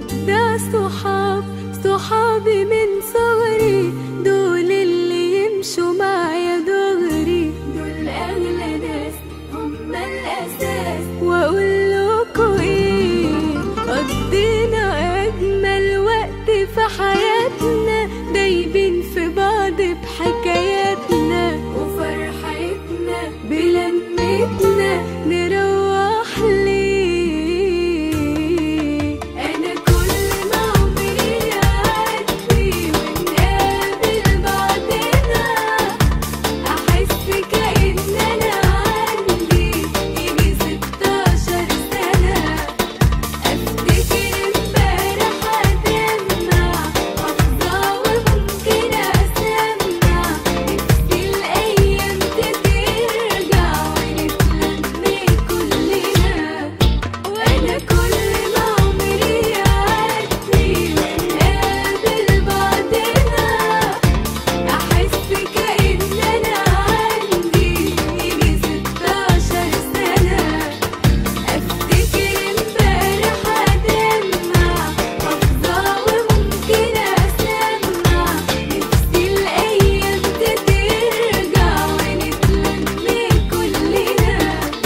أجدع صحابي من صغري، دول اللي يمشوا معايا دغري، دول أغلى ناس هم الأساس. وأقول لكوا إيه، قضينا أجمل وقت في حياتنا، دايبين في بعض بحكاياتنا وفرحتنا بلمتنا، نروح ليه. أنا كل ما عمري يعدي ونقابل بعضنا، أحس كأن أنا عندي يجي 16 سنة. أفتكر امبارح أدمع، أفضى وممكن أسمع، نفسي الأيام ترجع ونتلم كلنا. وأنا كل ما عمري يعدي ونقابل بعضنا، أحس كأن أنا عندي يجي 16 سنة. أفتكر امبارح أدمع، أفضى وممكن أسمع، نفسي الأيام ترجع ونتلم كلنا.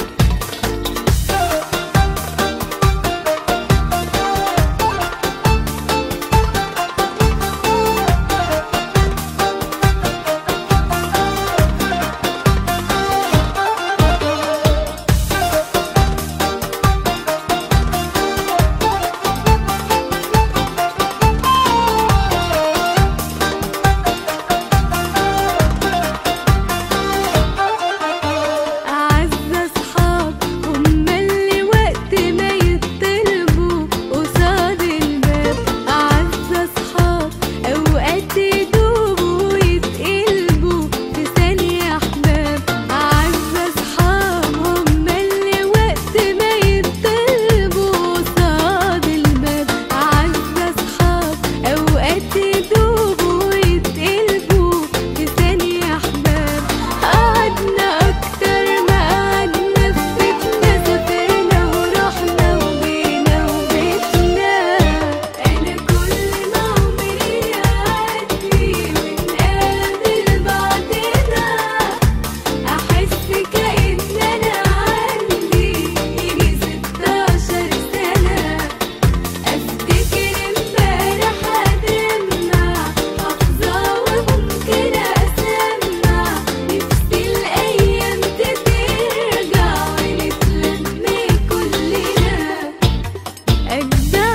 أعز أصحاب هم اللي وقت ما يطلبوا قصاد الباب، أعز أصحاب أوقات يدوبوا ويتقلبوا في ثانية أحباب. أعز أصحاب هم اللي وقت ما يطلبوا قصاد الباب، أعز أصحاب أوقات يدوبوا ويتقلبوا في ثانية أحباب. قعدنا أكتر ما قعدنا في بيتنا، سافرنا ورحنا وجينا وبيتنا. أنا كل ما عمري يعدي ونقابل بعضنا، أحس كأن أنا عندي يجي 16 سنة. أفتكر امبارح أدمع، أفضى وممكن أسمع، نفسي الأيام ترجع ونتلم كلنا. أجدع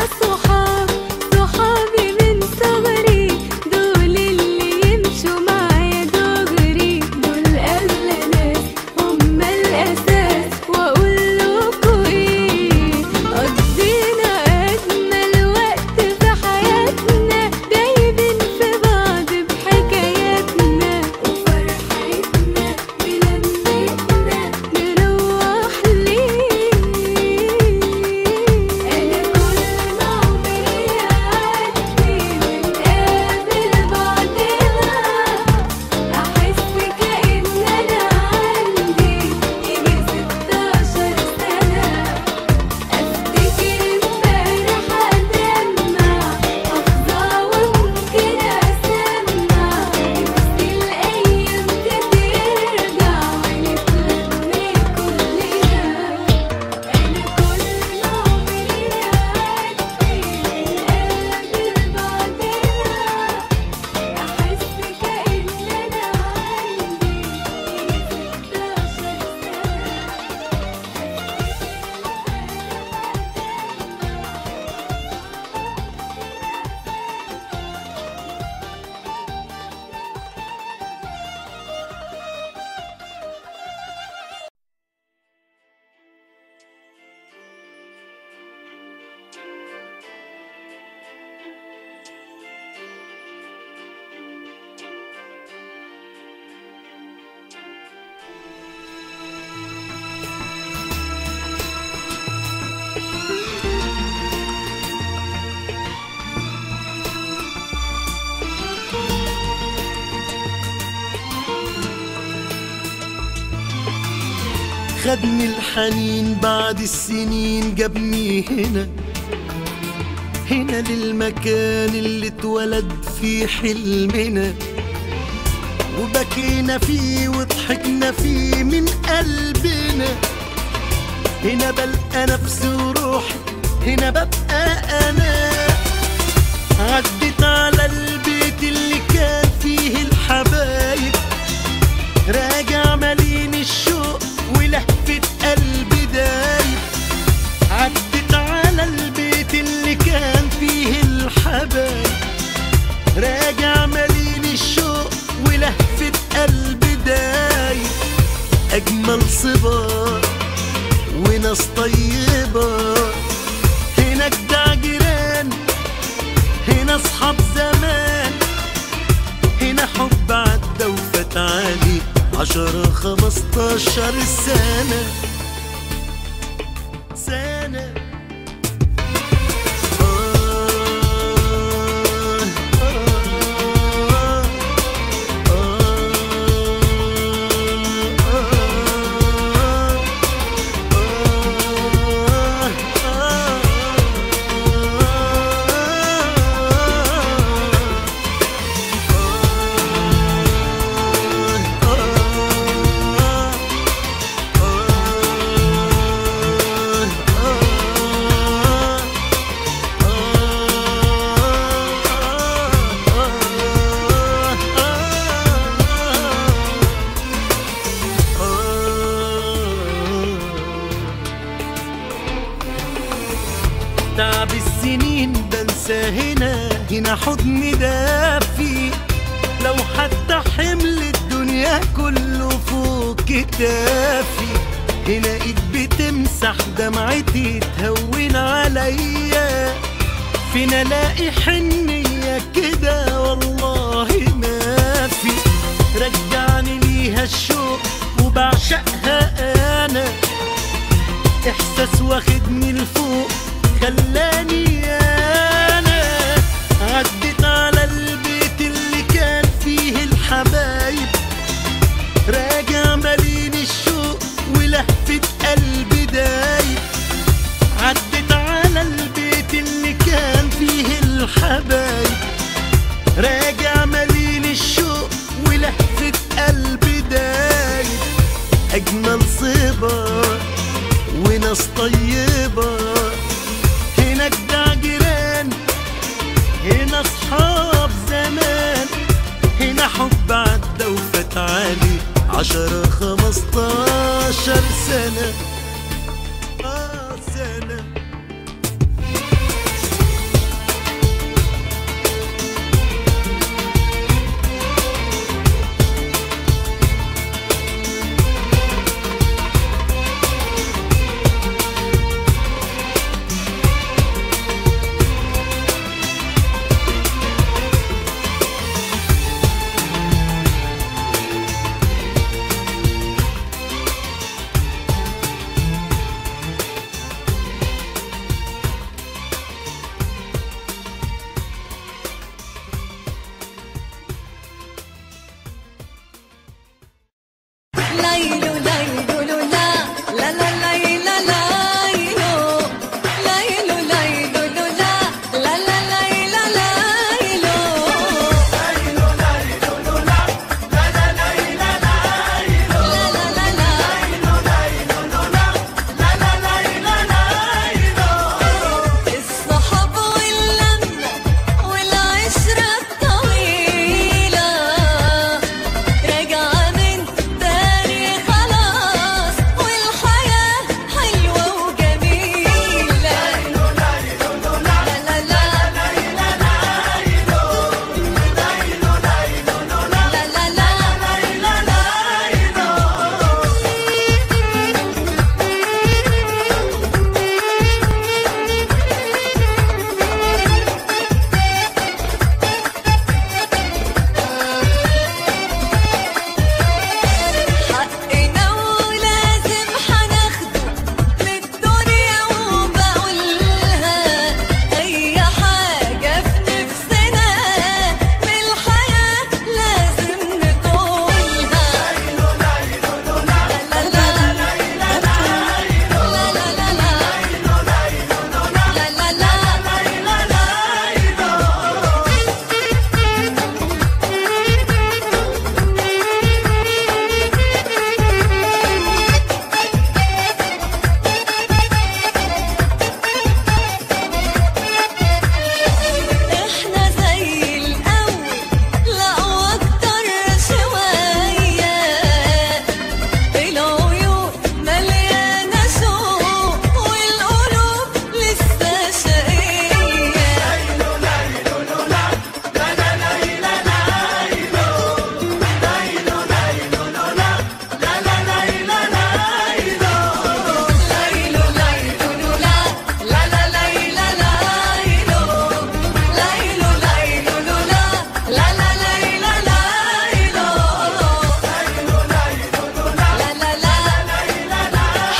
صحابي من صغري، دول اللي يمشوا معايا دغري، دول أغلى ناس هم الأساس. وأقول لكوا إيه، قضينا أجمل وقت في حياتنا، دايبين في بعض بحكاياتنا وفرحتنا بلمتنا، نروح ليه. أنا كل ما عمري يعدي ونقابل بعضنا، أحس كأن أنا عندي يجي 16 سنة. أفتكر امبارح أدمع، أفضى وممكن أسمع، نفسي الأيام ترجع ونتلم كلنا. أنا كل ما عمري يعدي ونقابل بعضنا، أحس كأن أنا عندي خدني الحنين بعد السنين، جابني هنا هنا للمكان اللي اتولد فيه حلمنا، وبكينا فيه وضحكنا فيه من قلبنا. هنا بلقى نفسي وروحي، هنا ببقى أنا. عدت على البيت اللي كان فيه الحبايب، راجع مليان الشوق ولهفة قلبي دايب. عدت على البيت اللي كان فيه الحبايب، راجع مليان الشوق ولهفة قلبي دايب. أجمل صبار وناس طيبة، هنا جدع جيران، هنا أصحاب زمان. هنا حب عدى وفات عليه 10 15 سنة. تعب السنين بنسى هنا حضن دافي. لو حتى حمل الدنيا كله فوق كتافي، هنا ايد بتمسح دمعتي تهون عليا. فين الاقي حنية كده والله ما في. رجعني ليها الشوق وبعشقها انا، احساس واخدني لفوق خلاني انا. عدت على البيت اللي كان فيه الحبايب، راجع مليان الشوق ولهفة قلبي دايب. عدت على البيت اللي كان فيه الحبايب، راجع مليان الشوق ولهفة قلبي دايب. أجمل صبار وناس طيبة، هنا جدع جيران، هنا أصحاب زمان. هنا حب عدى وفات عليه 10 15 سنة. سنة.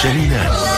شاهينات.